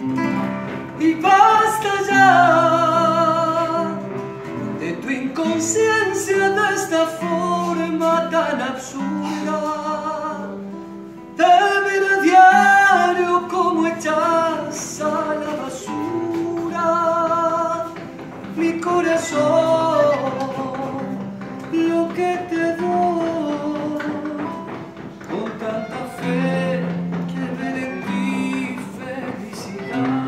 Y basta ya de tu inconsciencia, de esta forma tan absurda de ver a diario como echas a la basura mi corazón, lo que te doy con tanta fe que ver en ti felicidad.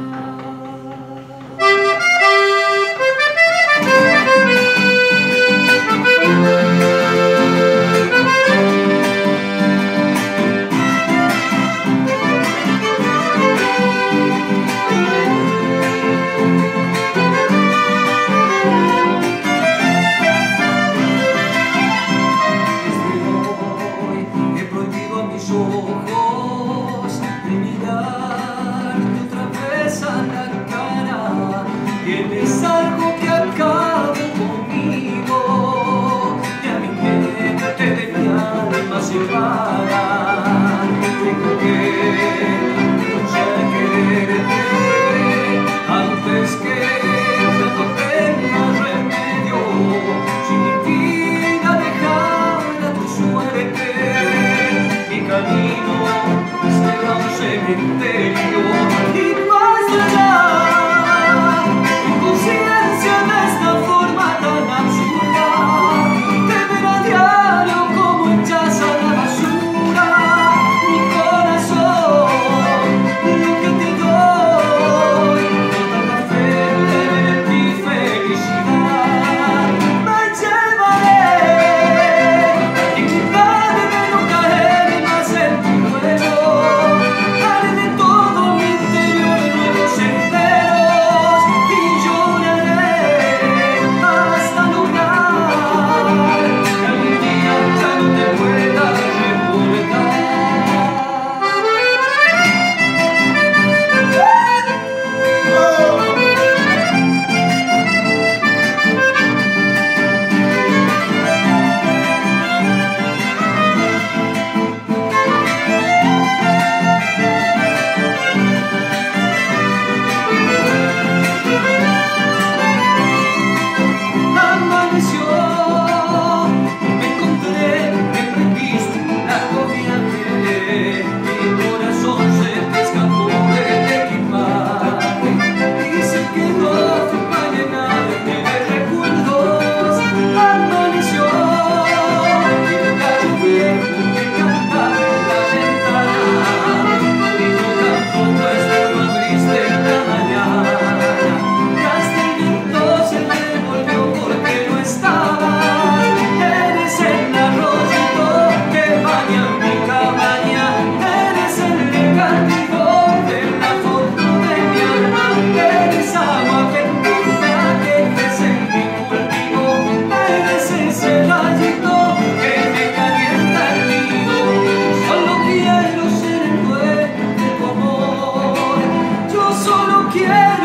Tienes algo que acabe conmigo y a mi mente de mi alma separa. Tengo que quererte antes que ya no tenga remedio. Si mi vida dejara tu suerte, mi camino será un cementerio. Y más allá conciencia de esta forma tan absurda de ver a diario como echas a la basura mi corazón, lo que te doy con tanta fe de ver en ti felicidad. Me llevaré en lugar de no caer más en tu juego. Haré de todo mi interior nuevos senderos y lloraré hasta lograr que algún día ya no te pueda recordar. Amaneció, me encontré imprevisto, un largo viaje. Mi corazón se te escapó del equipaje y se quedó para llenarme de recuerdos. Amaneció, y el gallo viejo que cantaba en la ventana, y no tampoco esto lo abriste en la mañana. Hasta el viento se devolvió porque no estaba. Eres el arroyito que baña mi cabaña. Eres el regatito de la foto de mi alma. Eres agua bendita que crece en mi cultivo. Eres ese rayito que me calienta el nido. Solo quiero ser el dueño de tu amor. Yo solo quiero